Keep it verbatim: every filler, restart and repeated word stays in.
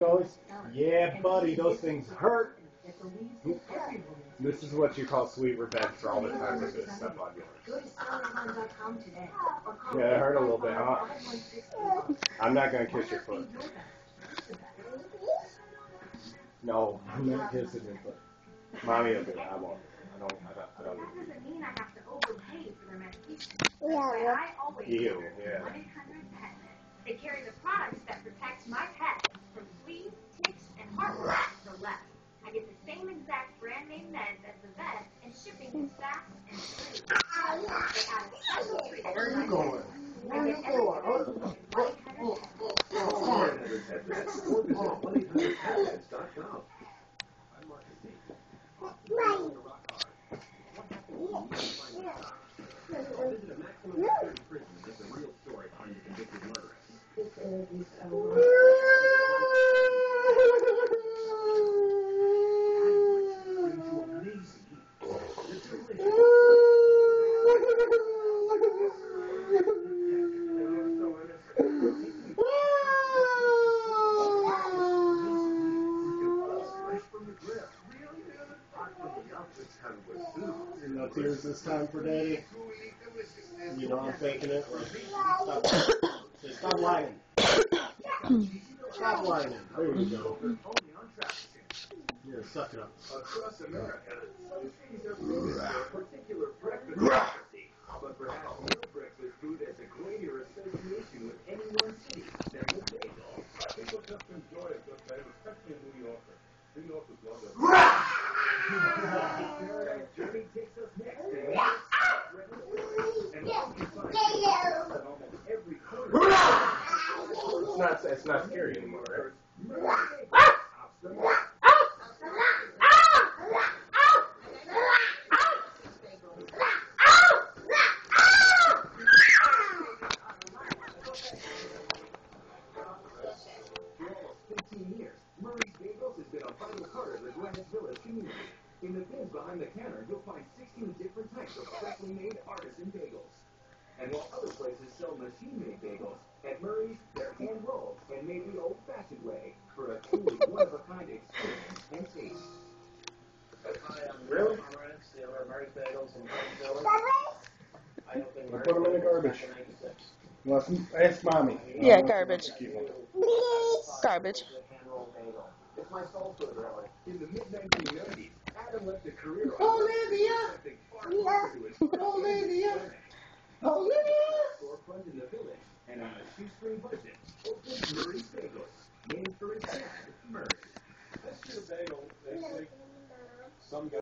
Those, yeah, buddy, those things hurt. This is what you call sweet revenge for all the times I'm going to step on yours. Yeah, it hurt a little bit, huh? I'm not going to kiss your foot. No, I'm not kissing your foot. Mommy will do it. I won't. I don't. I don't. I don't. That doesn't mean I have to overpay for their medication. That's why I always Ew, yeah. one eight hundred pet. They carry the products that protect my pet from fleas, ticks, and heartworm for less. I get the same exact brand name meds as the vet, and shipping is fast and free. They add a special treatment. Where are you going? Where are you going? one eight hundred pet vets or visit one eight hundred pet vets dot com. I'm Mark Casey. Visit a maximum security prison to get the real story behind the convicted murderer. No tears this time for Daddy. You know I'm faking it. Stop, stop lying. Stop lying. There you go. Here, suck it up. Across America, some cities are famous for a particular breakfast recipe. But perhaps no breakfast food has a greater association with any one city than the bagel. People just enjoy a good bagel, especially in New York. New Yorkers love it. Paradise Journey takes us next to New York and what we find in almost every corner. It's not. It's not scary anymore, right? In the bins behind the counter, you'll find sixteen different types of freshly made artisan bagels. And while other places sell machine-made bagels, at Murray's, they're hand-rolled and made the old-fashioned way for a truly one-of-a-kind experience and taste. Hi, I'm Really? Ryan, the owner of Murray's Bagels in Painesville. I opened We'll Murray's put 'em in the Bagels garbage. back in ninety-six. Well, ask Mommy. Yeah, Um, garbage. keep 'em. Garbage. Hand-rolled bagel. It's my soul food, really. In the mid nineteen nineties, Adam left a career Olivia! something far closer to his heart. Olivia! Olivia! Storefront in the village, and on a shoestring budget, opened Murray's Bagels, named for his dad, Murray. Let's get a bagel. They say some guy